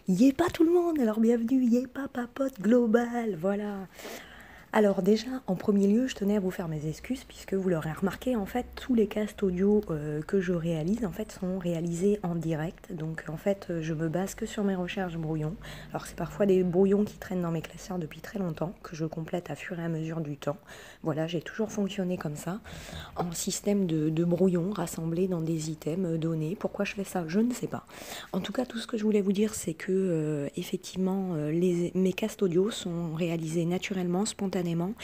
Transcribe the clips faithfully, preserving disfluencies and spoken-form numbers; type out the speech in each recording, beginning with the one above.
Yé pas tout le monde, alors bienvenue, yé pas papote global, voilà. Alors déjà, en premier lieu, je tenais à vous faire mes excuses puisque vous l'aurez remarqué, en fait, tous les casts audio euh, que je réalise, en fait, sont réalisés en direct. Donc, en fait, je me base que sur mes recherches brouillons. Alors, c'est parfois des brouillons qui traînent dans mes classeurs depuis très longtemps, que je complète à fur et à mesure du temps. Voilà, j'ai toujours fonctionné comme ça, en système de, de brouillons rassemblés dans des items donnés. Pourquoi je fais ça? Je ne sais pas. En tout cas, tout ce que je voulais vous dire, c'est que, euh, effectivement, euh, les, mes casts audio sont réalisés naturellement, spontanément,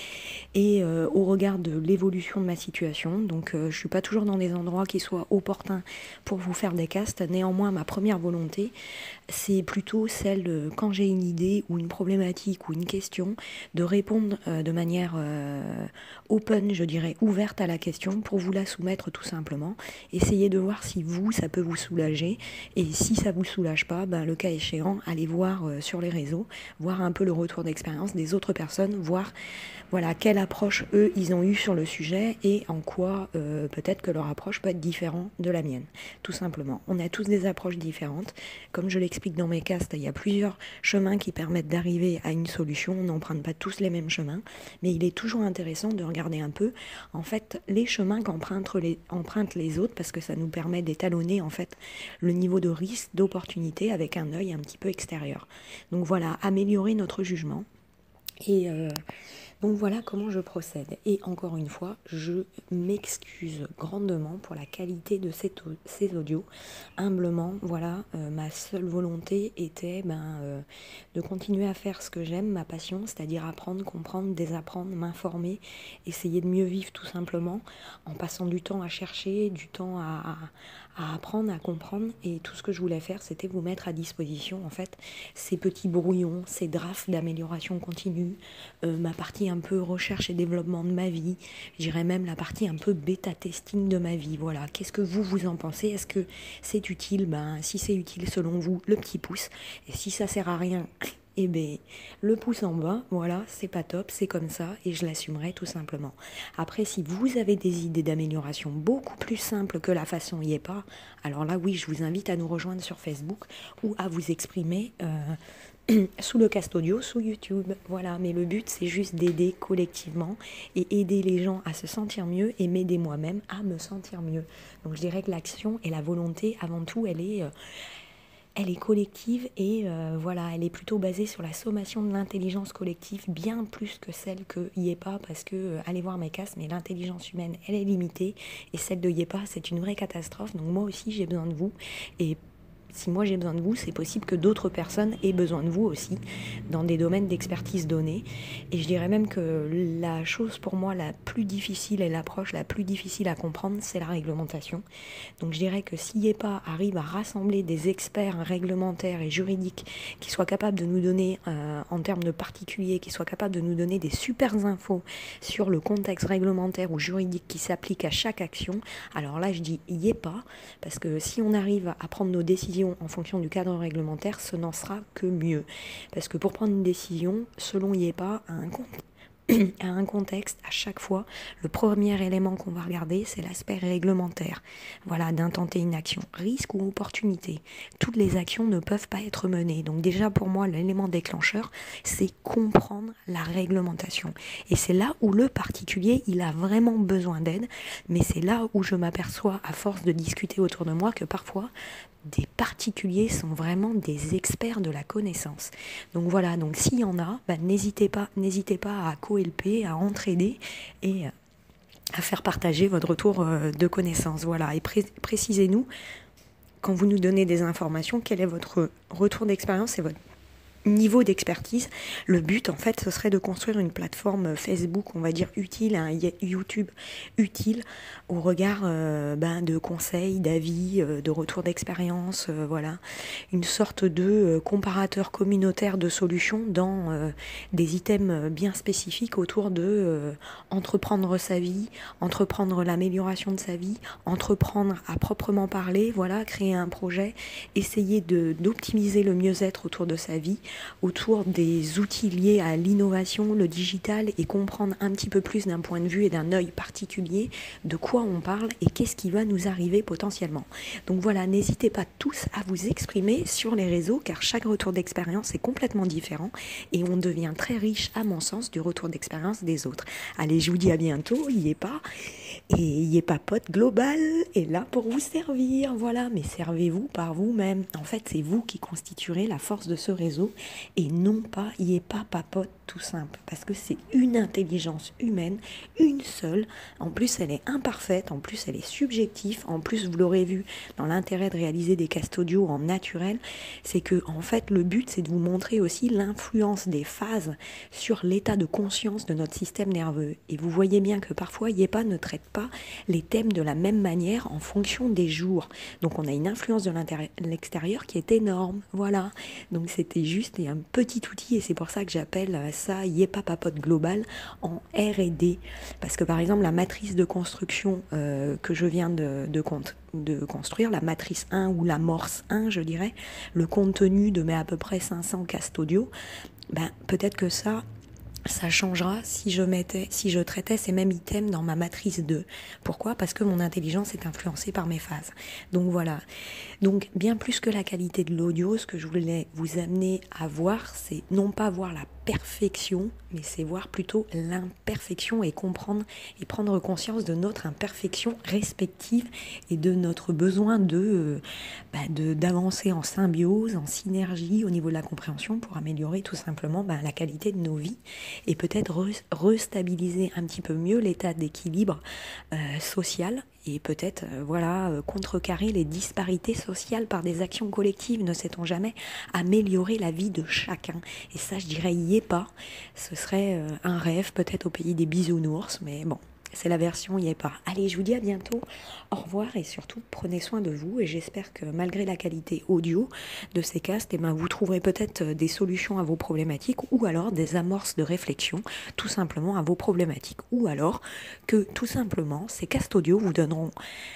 et euh, au regard de l'évolution de ma situation. Donc euh, je suis pas toujours dans des endroits qui soient opportuns pour vous faire des castes. Néanmoins, ma première volonté, c'est plutôt celle de, quand j'ai une idée ou une problématique ou une question, de répondre euh, de manière euh, open, je dirais, ouverte à la question pour vous la soumettre tout simplement. Essayez de voir si vous, ça peut vous soulager, et si ça vous soulage pas, ben, le cas échéant, allez voir euh, sur les réseaux, voir un peu le retour d'expérience des autres personnes, voir voilà, quelle approche eux ils ont eu sur le sujet et en quoi euh, peut-être que leur approche peut être différente de la mienne, tout simplement. On a tous des approches différentes. Comme je l'explique dans mes castes, il y a plusieurs chemins qui permettent d'arriver à une solution. On n'emprunte pas tous les mêmes chemins, mais il est toujours intéressant de regarder un peu en fait les chemins qu'empruntent les, empruntent les autres, parce que ça nous permet d'étalonner en fait le niveau de risque, d'opportunité avec un œil un petit peu extérieur. Donc voilà, améliorer notre jugement. Et euh, donc voilà comment je procède. Et encore une fois, je m'excuse grandement pour la qualité de cette, ces audios. Humblement, voilà, euh, ma seule volonté était ben, euh, de continuer à faire ce que j'aime, ma passion, c'est-à-dire apprendre, comprendre, désapprendre, m'informer, essayer de mieux vivre tout simplement, en passant du temps à chercher, du temps à, à, à apprendre, à comprendre. Et tout ce que je voulais faire, c'était vous mettre à disposition en fait ces petits brouillons, ces drafts d'amélioration continue, euh, ma partie un peu recherche et développement de ma vie, je dirais même la partie un peu bêta-testing de ma vie. Voilà, qu'est-ce que vous, vous en pensez? Est-ce que c'est utile? Ben, si c'est utile selon vous, le petit pouce. Et si ça sert à rien, eh bien, le pouce en bas, voilà, c'est pas top, c'est comme ça, et je l'assumerai tout simplement. Après, si vous avez des idées d'amélioration beaucoup plus simples que la façon y est pas, alors là, oui, je vous invite à nous rejoindre sur Facebook ou à vous exprimer euh, sous le cast audio, sous YouTube. Voilà, mais le but, c'est juste d'aider collectivement et aider les gens à se sentir mieux et m'aider moi-même à me sentir mieux. Donc, je dirais que l'action et la volonté, avant tout, elle est... Euh, Elle est collective et euh, voilà, elle est plutôt basée sur la sommation de l'intelligence collective, bien plus que celle que Yepa, parce que, euh, allez voir mes castes, mais l'intelligence humaine, elle est limitée, et celle de Yepa, c'est une vraie catastrophe. Donc moi aussi, j'ai besoin de vous, et si moi j'ai besoin de vous, c'est possible que d'autres personnes aient besoin de vous aussi, dans des domaines d'expertise donnés. Et je dirais même que la chose pour moi la plus difficile et l'approche la plus difficile à comprendre, c'est la réglementation. Donc je dirais que si Yepa arrive à rassembler des experts réglementaires et juridiques qui soient capables de nous donner, euh, en termes de particuliers, qui soient capables de nous donner des super infos sur le contexte réglementaire ou juridique qui s'applique à chaque action, alors là je dis Yepa, parce que si on arrive à prendre nos décisions en fonction du cadre réglementaire, ce n'en sera que mieux. Parce que pour prendre une décision, selon Yepa, à un compte, à un contexte, à chaque fois, le premier élément qu'on va regarder, c'est l'aspect réglementaire. Voilà, d'intenter une action. Risque ou opportunité. Toutes les actions ne peuvent pas être menées. Donc déjà, pour moi, l'élément déclencheur, c'est comprendre la réglementation. Et c'est là où le particulier, il a vraiment besoin d'aide. Mais c'est là où je m'aperçois, à force de discuter autour de moi, que parfois, des particuliers sont vraiment des experts de la connaissance. Donc voilà, donc s'il y en a, bah, n'hésitez pas, n'hésitez pas à co-L P, à entraider et à faire partager votre retour de connaissances. Voilà, et pré- précisez-nous, quand vous nous donnez des informations, quel est votre retour d'expérience et votre niveau d'expertise. Le but, en fait, ce serait de construire une plateforme Facebook, on va dire utile, un YouTube utile au regard euh, ben, de conseils, d'avis, euh, de retours d'expérience, euh, voilà, une sorte de euh, comparateur communautaire de solutions dans euh, des items bien spécifiques autour de euh, entreprendre sa vie, entreprendre l'amélioration de sa vie, entreprendre à proprement parler, voilà, créer un projet, essayer de d'optimiser le mieux-être autour de sa vie, autour des outils liés à l'innovation, le digital et comprendre un petit peu plus d'un point de vue et d'un œil particulier de quoi on parle et qu'est-ce qui va nous arriver potentiellement. Donc voilà, n'hésitez pas tous à vous exprimer sur les réseaux car chaque retour d'expérience est complètement différent et on devient très riche à mon sens du retour d'expérience des autres. Allez, je vous dis à bientôt, y est pas et y est pas pote global est là pour vous servir, voilà, mais servez-vous par vous-même. En fait, c'est vous qui constituerez la force de ce réseau et non pas y est pas papote tout simple parce que c'est une intelligence humaine, une seule. En plus, elle est imparfaite, en plus, elle est subjective, en plus, vous l'aurez vu dans l'intérêt de réaliser des castes audio en naturel, c'est que en fait, le but, c'est de vous montrer aussi l'influence des phases sur l'état de conscience de notre système nerveux. Et vous voyez bien que parfois, y est pas ne traite pas les thèmes de la même manière en fonction des jours. Donc, on a une influence de l'extérieur qui est énorme. Voilà. Donc, c'était juste un petit outil et c'est pour ça que j'appelle ça y est pas papote global en R et D. Parce que, par exemple, la matrice de construction euh, que je viens de, de, de construire, la matrice un ou la morse un, je dirais, le contenu de mes à peu près cinq cents castes audio, ben, peut-être que ça, ça changera si je mettais, si je traitais ces mêmes items dans ma matrice deux. Pourquoi ? Parce que mon intelligence est influencée par mes phases. Donc voilà. Donc bien plus que la qualité de l'audio, ce que je voulais vous amener à voir, c'est non pas voir la perfection, mais c'est voir plutôt l'imperfection et comprendre et prendre conscience de notre imperfection respective et de notre besoin de, euh, bah de d'avancer en symbiose, en synergie au niveau de la compréhension pour améliorer tout simplement bah, la qualité de nos vies et peut-être re- restabiliser un petit peu mieux l'état d'équilibre euh, social et peut-être euh, voilà euh, contrecarrer les disparités sociales par des actions collectives, ne sait-on jamais, améliorer la vie de chacun. Et ça, je dirais, y est pas. Ce serait euh, un rêve, peut-être au pays des bisounours, mais bon, c'est la version y est pas. Allez, je vous dis à bientôt, au revoir et surtout prenez soin de vous et j'espère que malgré la qualité audio de ces castes, eh ben, vous trouverez peut-être des solutions à vos problématiques ou alors des amorces de réflexion tout simplement à vos problématiques ou alors que tout simplement ces castes audio vous donneront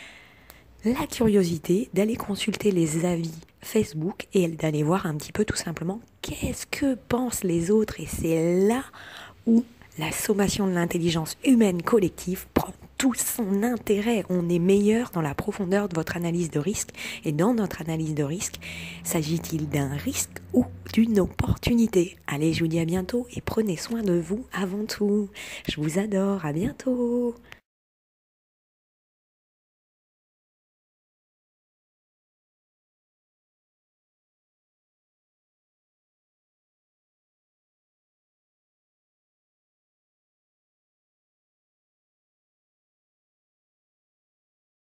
la curiosité d'aller consulter les avis Facebook et d'aller voir un petit peu tout simplement qu'est-ce que pensent les autres et c'est là où la sommation de l'intelligence humaine collective prend tout son intérêt. On est meilleur dans la profondeur de votre analyse de risque. Et dans notre analyse de risque, s'agit-il d'un risque ou d'une opportunité ? Allez, je vous dis à bientôt et prenez soin de vous avant tout. Je vous adore, à bientôt.